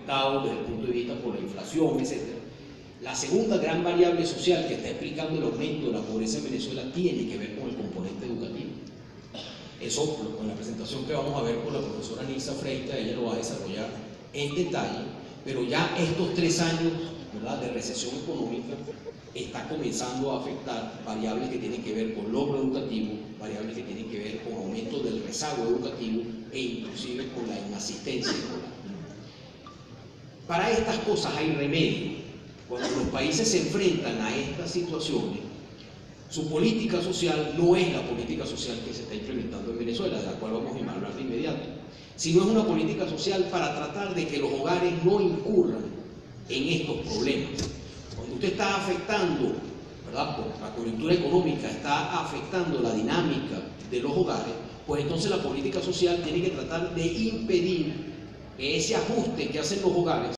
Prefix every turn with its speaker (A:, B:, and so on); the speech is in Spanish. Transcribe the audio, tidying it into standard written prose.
A: afectados desde el punto de vista por la inflación, etc. La segunda gran variable social que está explicando el aumento de la pobreza en Venezuela tiene que ver con el componente educativo. Eso, con la presentación que vamos a ver por la profesora Nilsa Freita, ella lo va a desarrollar en detalle, pero ya estos 3 años, ¿verdad?, de recesión económica está comenzando a afectar variables que tienen que ver con logro educativo, variables que tienen que ver con aumento del rezago educativo e inclusive con la inasistencia escolar. Para estas cosas hay remedio. Cuando los países se enfrentan a estas situaciones, su política social no es la política social que se está implementando en Venezuela, de la cual vamos a hablar de inmediato, sino es una política social para tratar de que los hogares no incurran en estos problemas. Cuando usted está afectando, ¿verdad?, por la coyuntura económica, está afectando la dinámica de los hogares, pues entonces la política social tiene que tratar de impedir que ese ajuste que hacen los hogares